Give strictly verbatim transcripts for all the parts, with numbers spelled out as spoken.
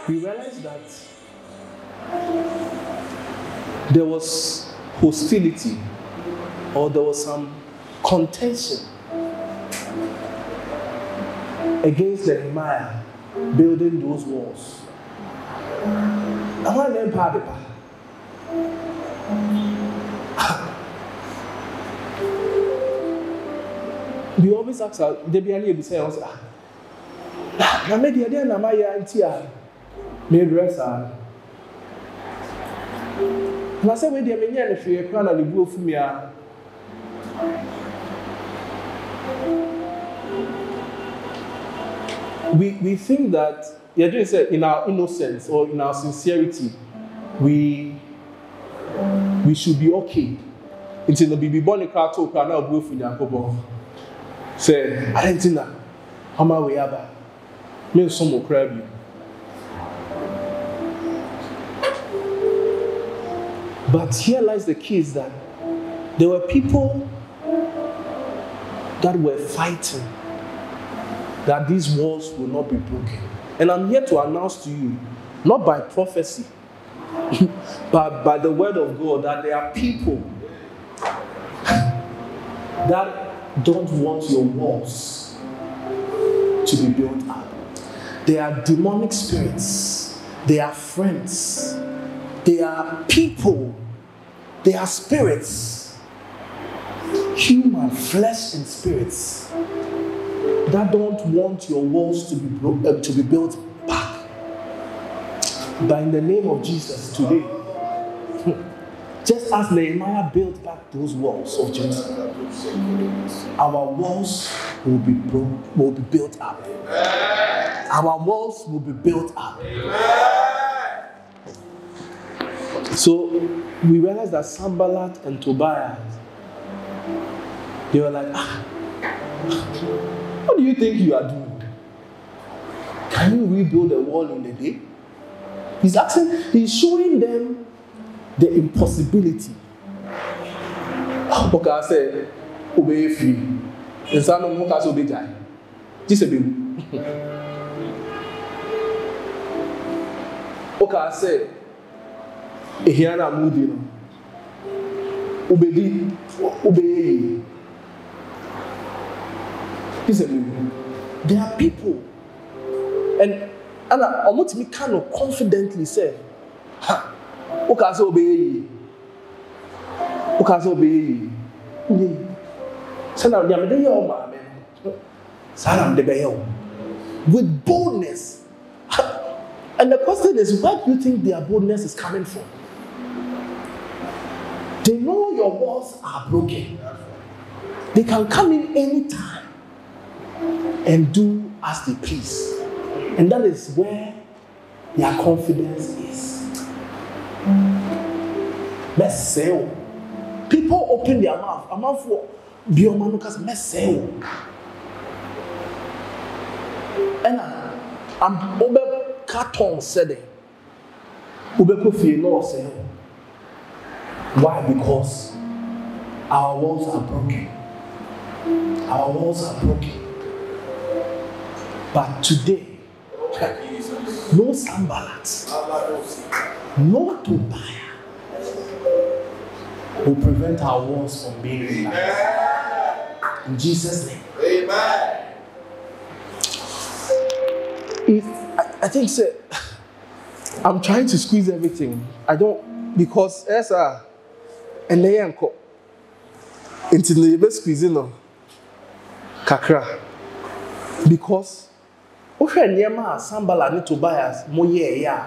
we realized that there was hostility or there was some contention against Nehemiah building those walls. I want them part of we always ask her, they be able to say, I made the idea, and my auntie made dress. And I said, wait, they may if you can only go for me. We, we think that yeah, just said in our innocence or in our sincerity, we we should be okay. Until the baby born a car talk and now go for the say, I didn't know how my way ever. Me some more crab you. But here lies the key is that there were people that were fighting that these walls will not be broken. And I'm here to announce to you, not by prophecy, but by the word of God, that there are people that don't want your walls to be built up. They are demonic spirits. They are friends. They are people. They are spirits. Human flesh and spirits that don't want your walls to be bro- uh, to be built back. But in the name of Jesus today, just as Nehemiah built back those walls of Jerusalem, our walls will be bro- will be built up. Our walls will be built up. So we realized that Sanballat and Tobiah, they were like, ah, what do you think you are doing? Can you rebuild a wall in a day? He's asking, he's showing them the impossibility. Okay, I said, obey free. And some of them obey die. Just a bit. Okay, I said, here na moody no. Obey, obey. There are people, and and I want to kind of confidently say, "Ha, okay, so obey. Okay, so obey. So now, I'm the young man. So I'm the young with boldness." And the question is, where do you think their boldness is coming from? They know your walls are broken. They can come in anytime and do as they please. And that is where their confidence is. Let's say, people open their mouth. A mouth for biomanukas, let's say. And I'm over carton said it. Why? Because our walls are broken. Our walls are broken. But today, no Sanballat, no Tobiah will prevent our walls from being realized. In Jesus' name. Amen. If, I, I think, sir, I'm trying to squeeze everything. I don't, because as a and they uncle until the best squeezing no kakra. Because Osha Nyama, Sanballat, and Tobias, more yeah,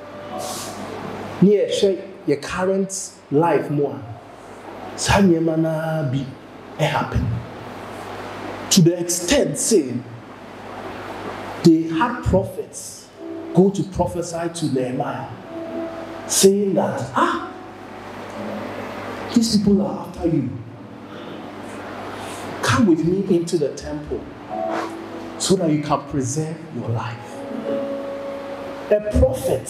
near share your current life more. Sanyamana be a happen. To the extent, say, they had prophets go to prophesy to Nehemiah, saying that, ah, these people are after you. Come with me into the temple so that you can preserve your life. A prophet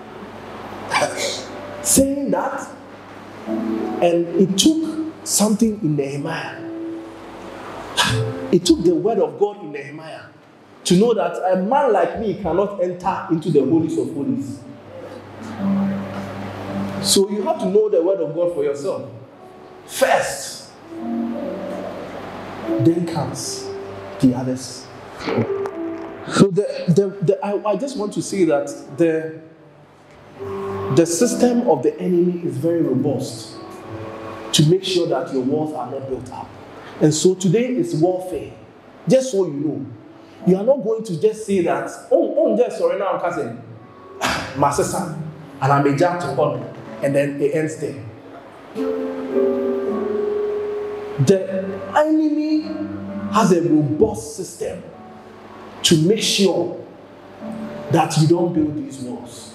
saying that, and it took something in Nehemiah. It took the word of God in Nehemiah to know that a man like me cannot enter into the holies of holies. So you have to know the word of God for yourself first. Then comes the others. So the, the, the, I, I just want to say that the, the system of the enemy is very robust to make sure that your walls are not built up. And so today is warfare. Just so you know. You are not going to just say that, oh, oh, just sorry now, cousin, my sister, and I'm a jack to God, and then it ends there. The enemy has a robust system to make sure that you don't build these walls.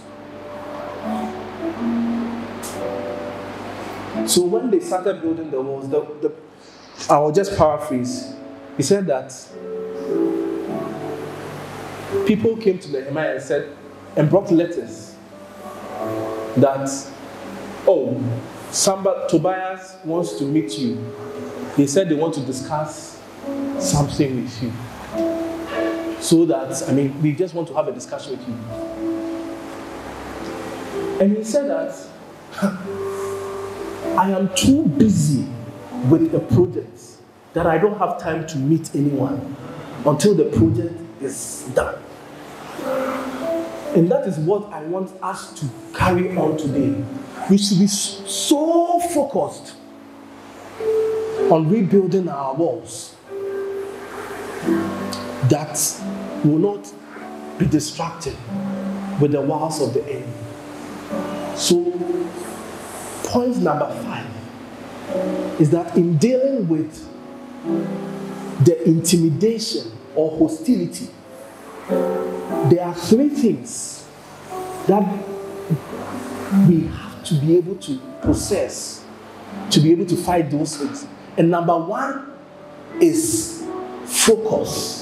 So when they started building the walls, the, the, I will just paraphrase. He said that people came to Nehemiah and said, and brought letters that, oh, somebody, Tobias wants to meet you. They said they want to discuss something with you. So that, I mean, we just want to have a discussion with you. And he said that, I am too busy with the project that I don't have time to meet anyone until the project is done. And that is what I want us to carry on today. We should be so focused on rebuilding our walls that will not be distracted with the wiles of the enemy. So, point number five is that in dealing with the intimidation or hostility, there are three things that we have to be able to possess to be able to fight those things. And number one is focus.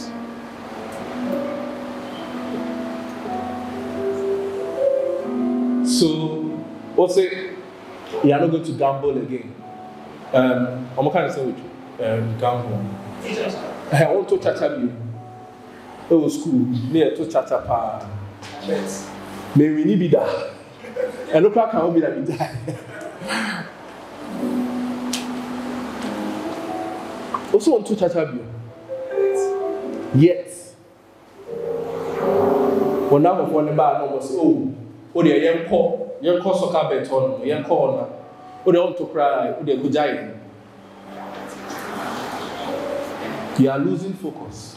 So, what's it? You are not going to gamble again. Um, I'm kind of saying with you. Um, gamble. I want to chat at you. Oh, school near to chat up. May we need be that. And look, I can't be that we die. Also, want to chat at you. Yet, when now of one bar, no was oh. Oh, they are young call, young call soccer bet on, young call now. Oh, they want to cry, oh, they good giant. You are losing focus.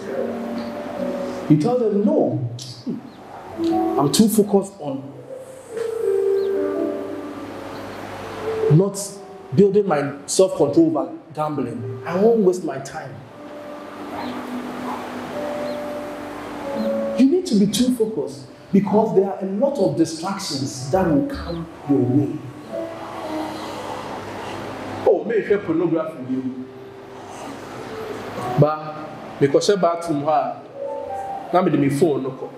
You tell them, no, I'm too focused on not building my self-control by gambling. I won't waste my time. You need to be too focused. Because there are a lot of distractions that will come your way. Oh, may hear pornography from you. But because you're back from her, now me the phone no.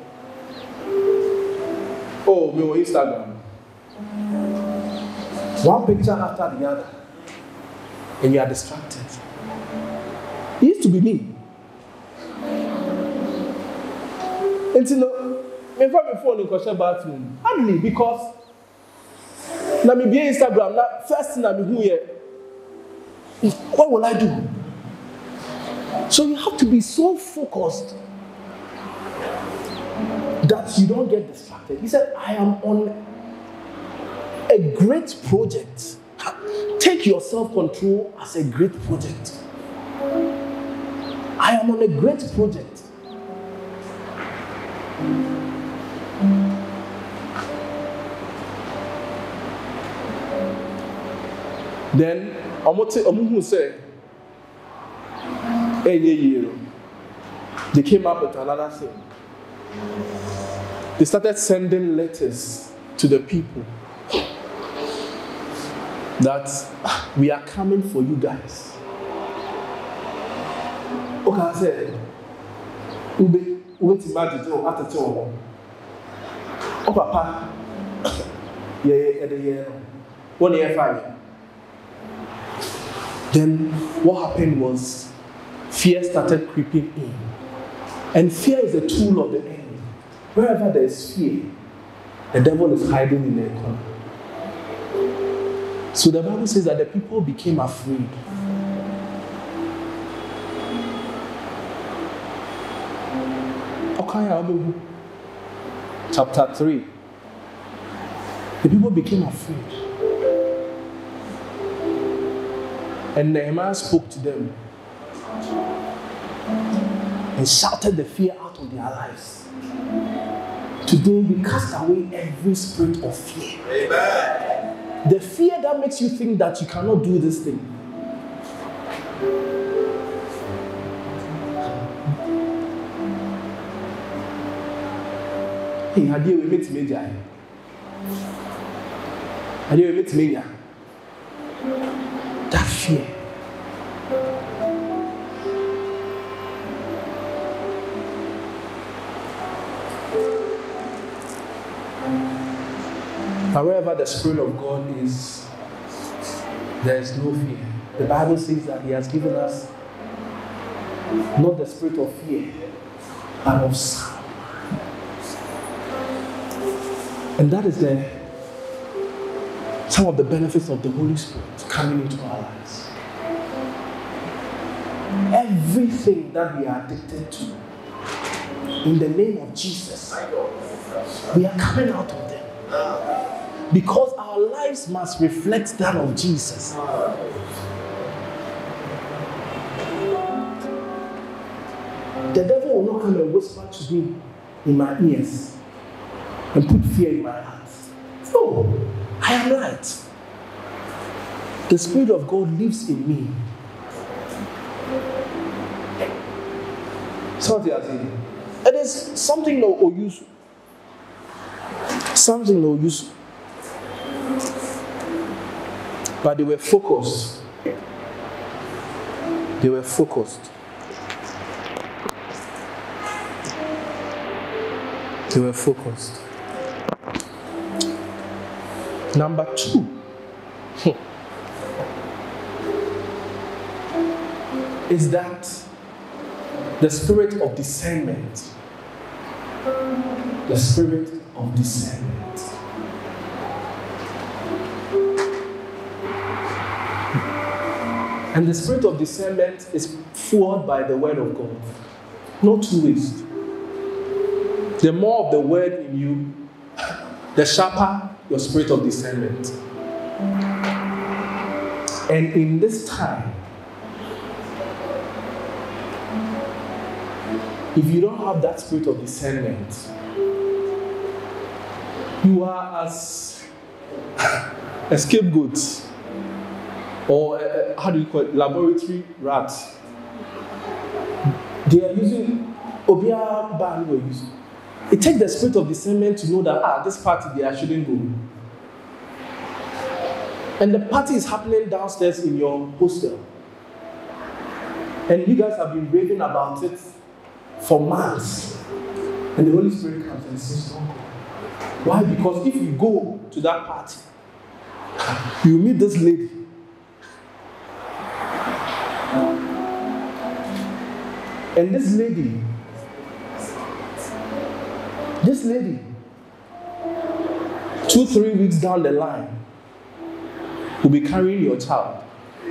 Oh, me on Instagram. One picture after the other, and you are distracted. It used to be me. And you know. In fact, my phone in the bathroom. Hardly, because let me be Instagram. Now, first thing I'm here, what will I do? So you have to be so focused that you don't get distracted. He said, I am on a great project. Take your self-control as a great project. I am on a great project. Then, Omu say, hey, yeah, they came up with another thing. They started sending letters to the people that we are coming for you guys. Okay, I said, Ube, Ube Timadi, at the top. Oh, Papa, yeah, yeah, yeah, one year, five. Then what happened was fear started creeping in. And fear is a tool of the enemy. Wherever there is fear, the devil is hiding in the corner. So the Bible says that the people became afraid. Chapter three. The people became afraid. And Nehemiah spoke to them and shouted the fear out of their lives. Today we cast away every spirit of fear. Amen. The fear that makes you think that you cannot do this thing. Hey, how do you meet media? How do you meet media? That fear. However, the Spirit of God is, there is no fear. The Bible says that He has given us not the spirit of fear, but of sound. And that is the some of the benefits of the Holy Spirit coming into our lives. Everything that we are addicted to, in the name of Jesus, we are coming out of them. Because our lives must reflect that of Jesus. The devil will not come and whisper to me in my ears and put fear in my heart. No, I am light. The Spirit of God lives in me. Something I say. It is something that will use. Something that will use. But they were focused. They were focused. They were focused. Number two. Is that the spirit of discernment. The spirit of discernment. And the spirit of discernment is fueled by the word of God. No two ways. The more of the word in you, the sharper your spirit of discernment. And in this time, if you don't have that spirit of discernment, you are as a scapegoat, or a, a, how do you call it, laboratory rat. They are using Obia Ban were using. It takes the spirit of discernment to know that, ah, this party there, I shouldn't go. And the party is happening downstairs in your hostel. And you guys have been raving about it for months. And the Holy Spirit comes and says, don't go. Why? Because if you go to that party, you meet this lady. And this lady, this lady, two, three weeks down the line, will be carrying your child.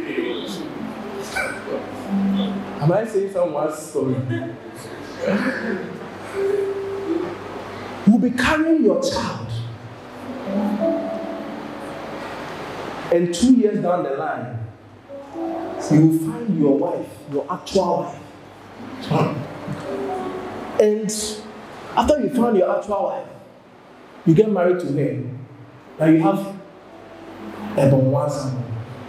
Am I saying someone's story? Will be carrying your child. And two years down the line, you will find your wife, your actual wife. And after you find your actual wife, you get married to her. Now you have a one son.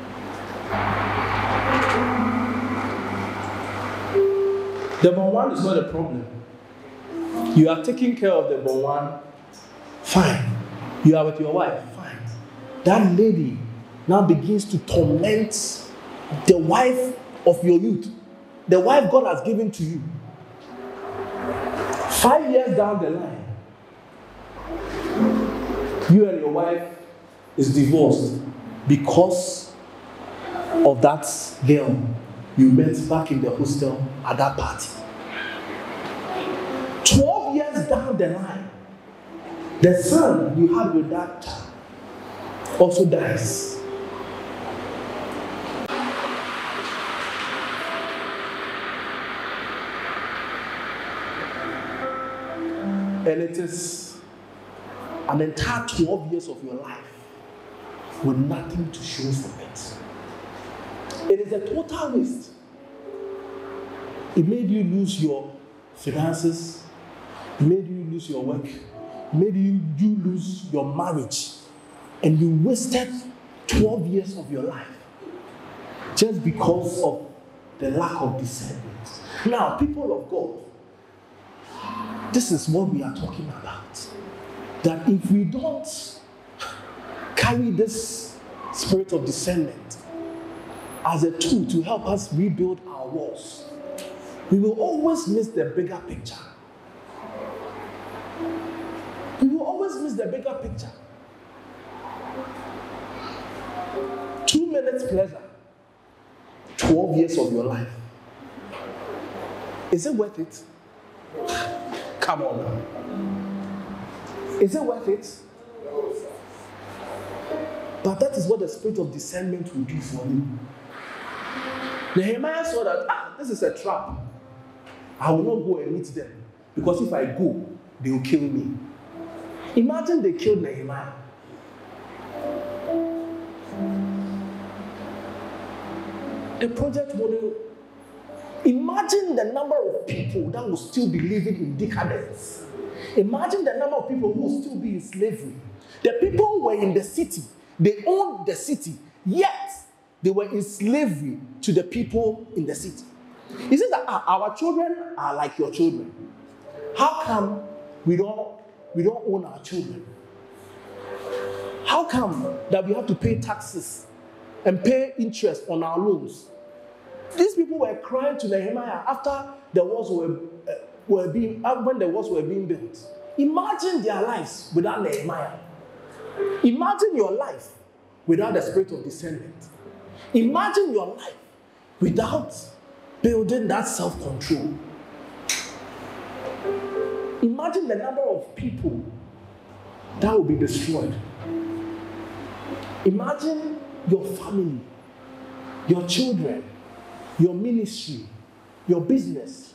The bon one is not a problem. You are taking care of the bon one, fine. You are with your wife, fine. That lady now begins to torment the wife of your youth, the wife God has given to you. Five years down the line, you and your wife is divorced because of that girl you met back in the hostel at that party. twelve years down the line, the son you had with that child also dies. And it is an entire twelve years of your life with nothing to show for it. It is a total waste. It made you lose your finances, it made you lose your work, it made you, you lose your marriage, and you wasted twelve years of your life just because of the lack of discernment. Now, people of God, this is what we are talking about. That if we don't carry this spirit of discernment as a tool to help us rebuild our walls, we will always miss the bigger picture. We will always miss the bigger picture. Two minutes pleasure, twelve years of your life. Is it worth it? Come on now. Is it worth it? But that is what the spirit of discernment will do for you. Nehemiah saw that, ah, this is a trap. I will not go and meet them. Because if I go, they will kill me. Imagine they killed Nehemiah. The project wouldn't. Imagine the number of people that will still be living in decadence. Imagine the number of people who will still be in slavery. The people were in the city. They owned the city. Yet, they were in slavery to the people in the city. He says that ah, our children are like your children. How come we don't, we don't own our children? How come that we have to pay taxes and pay interest on our loans? These people were crying to Nehemiah after the walls were, uh, were being, uh, when the walls were being built. Imagine their lives without Nehemiah. Imagine your life without the spirit of discernment. Imagine your life without building that self-control. Imagine the number of people that will be destroyed. Imagine your family, your children, your ministry, your business,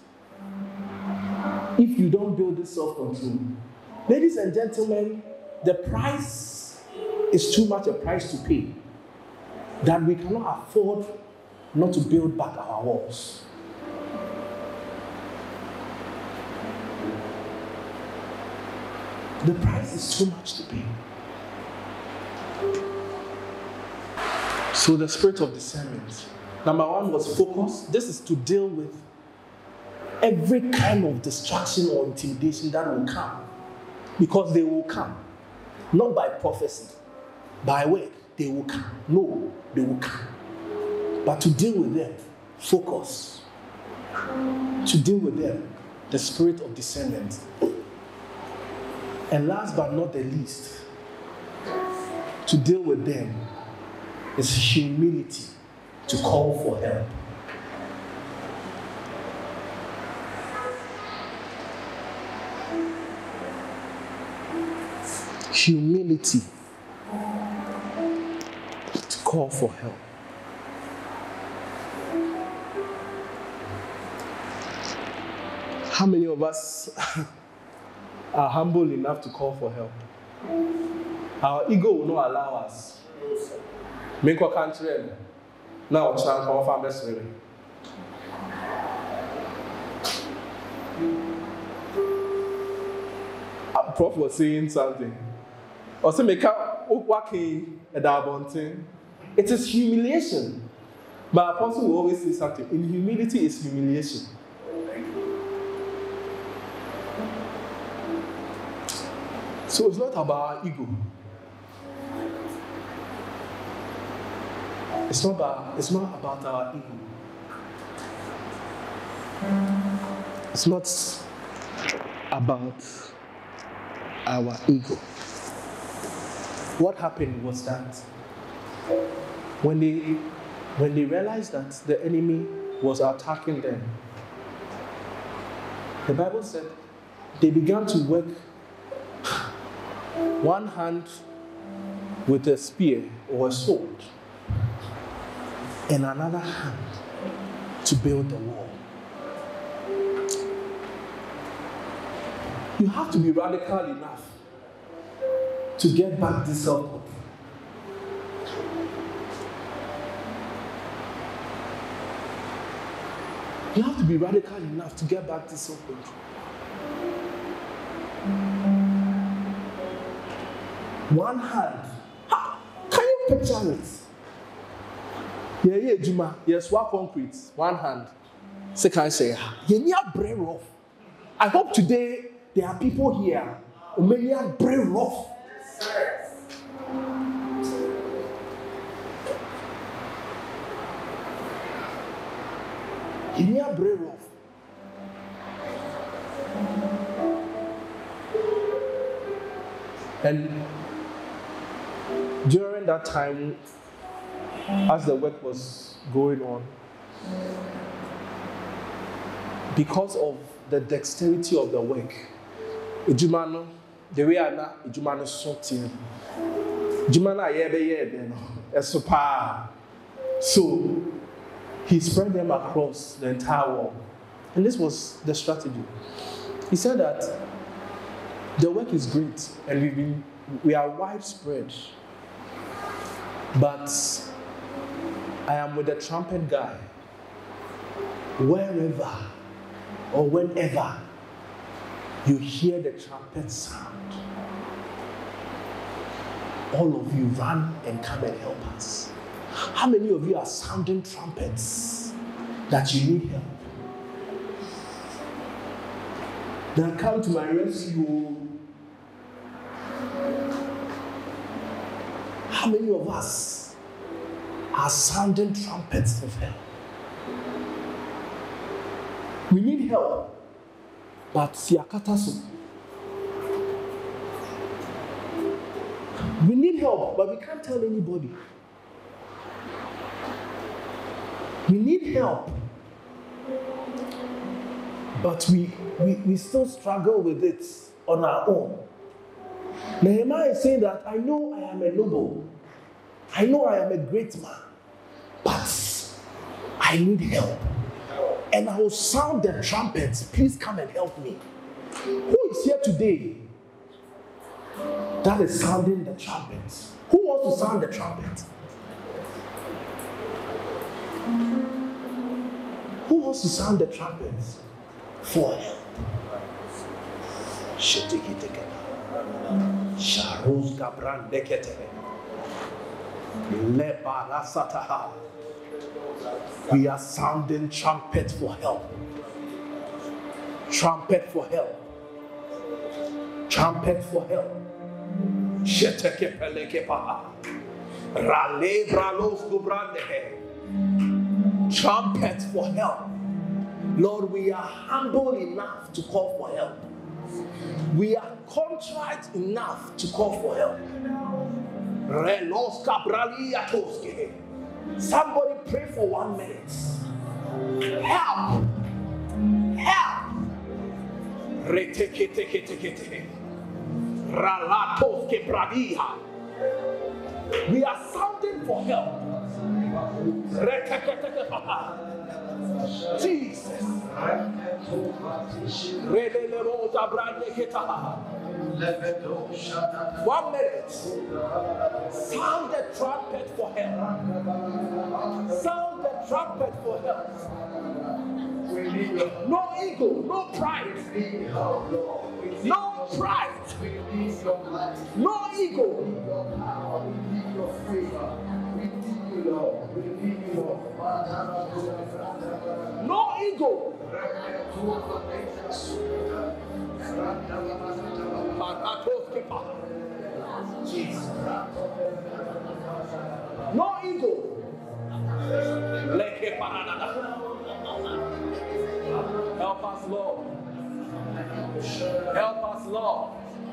if you don't build this self-control. Ladies and gentlemen, the price is too much a price to pay that we cannot afford not to build back our walls. The price is too much to pay. So the spirit of discernment. Number one was focus. This is to deal with every kind of distraction or intimidation that will come. Because they will come. Not by prophecy. By word, they will come. No, they will come. But to deal with them, focus. To deal with them, the spirit of discernment. And last but not the least, to deal with them is humility. To call for help. Humility to call for help. How many of us are humble enough to call for help? Our ego will not allow us. Make a country. Now, try to call for best way. A prof was saying something. Also, make up walking at the it is humiliation. But apostle will always say something. In humility is humiliation. So it's not about our ego. It's not about, it's not about our ego. It's not about our ego. What happened was that when they when they realized that the enemy was attacking them, the Bible said they began to work one hand with a spear or a sword, and another hand to build the wall. You have to be radical enough to get back this self-control. You have to be radical enough to get back this self-control. One hand. Ha! Can you picture it? Yeah, yeah, Gyimah. Yes, one concrete. One hand. Second say, yeah, brain rough. I hope today there are people here who may have brain rough. Yeah, brain rough. And during that time, as the work was going on, because of the dexterity of the work, Gyimah, the way I know, Gyimah is sorting. Gyimah is yebe yebe So he spread them across the entire wall, and this was the strategy. He said that the work is great, and we've been we are widespread, but I am with the trumpet guy. Wherever or whenever you hear the trumpet sound, all of you run and come and help us. How many of you are sounding trumpets that you need help? Then come to my rescue. How many of us are sounding trumpets of help? We need help, but siakataso. We need help, but we can't tell anybody. We need help, but we, we, we still struggle with it on our own. Nehemiah is saying that I know I am a noble, I know I am a great man, but I need help. And I will sound the trumpets. Please come and help me. Who is here today that is sounding the trumpets? Who wants to sound the trumpet? Who wants to sound the trumpets for help? Sharos Gabran Dekete. Lebarasataha. We are sounding trumpet for help. Trumpet for help. Trumpet for help. Shetekepelekepaha. Rale bralos gubrandehe. Trumpet for help. Lord, we are humble enough to call for help. We are contrite enough to call for help. Relos kabrali atoske. Somebody pray for one minute. Help! Help! Reteketeketekete. Ralatoske bradiha. We are sounding for help. Reteketekepaha. Jesus. Relelerosa brandeketaha. One minute. Sound the trumpet for help. Sound the trumpet for help. No ego, no pride. No pride. No ego. No ego. No ego. Help us, Lord. Help us, Lord.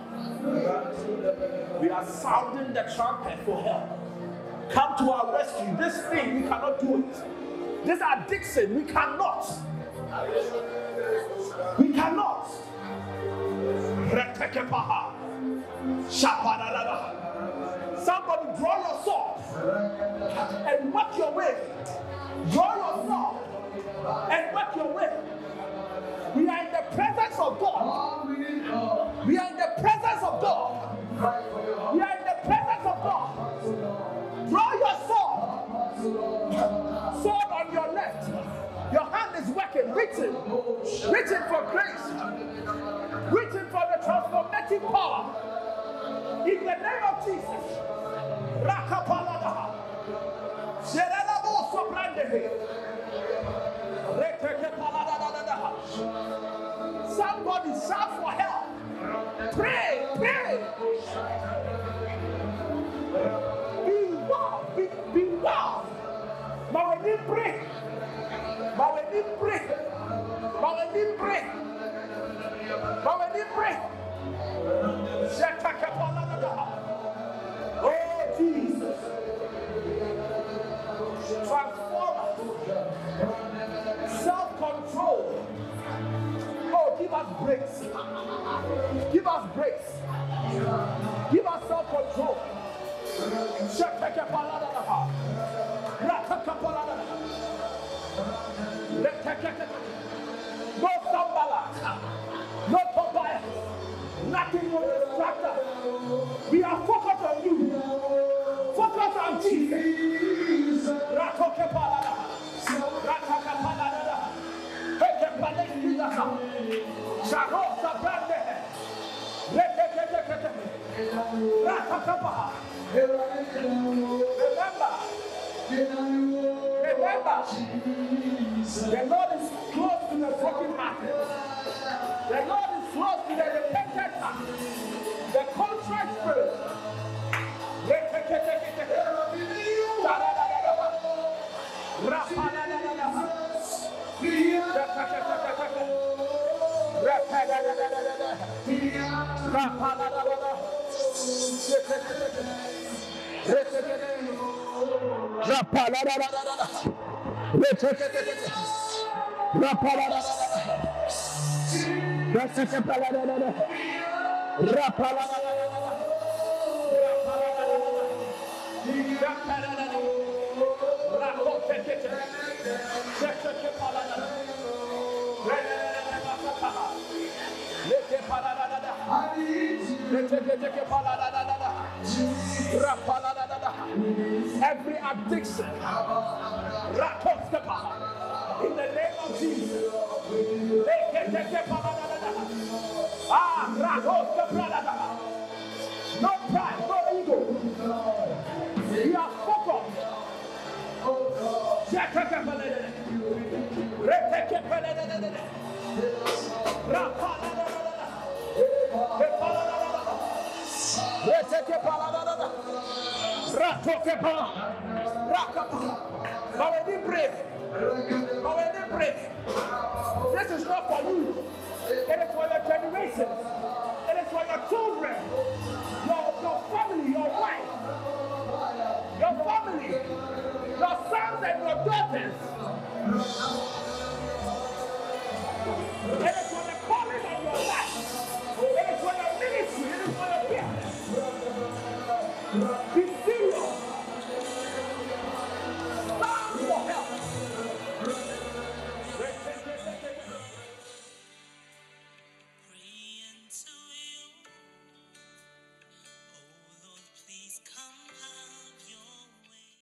We are sounding the trumpet for help. Come to our rescue. This thing, we cannot do it. This addiction, we cannot. We cannot. Somebody draw your sword and work your way. Draw your sword and work your way. We are in the presence of God. We are in the presence of God. We are in the presence of God. Draw your sword. Sword on your left. Your hand is working, reaching, reaching for grace, reaching for the transformative power. In the name of Jesus. Rakapaladaha. Sherelabo sobrandehe. Retekepaladaha. Somebody shout for help. Pray, pray. Be wow, be, be wow. But when you pray, but when you pray, but when you pray, but when you pray, oh Jesus, transform us, self-control. Oh, give us grace, give us grace, give us self-control. No Sambala, no Tobias, nothing will distract us. We are focused on you. Focus on Jesus. Ratokepalada. Ratakapalada. Hekepalada. Sharosa Brande. Retekete. Ratakapa. Remember. Remember. The Lord is close to the broken hearted. The Lord is close to the repentant heart. The contrite spirit. Every addiction, in the name of Jesus. Ah, no pride, no ego. We are focused. But when you pray, but when you pray, this is not for you. It is for your generation. It is for your children, your, your family, your wife, your family, your sons and your daughters. It is for the calling of your life. It is for your ministry. It is for your business. Be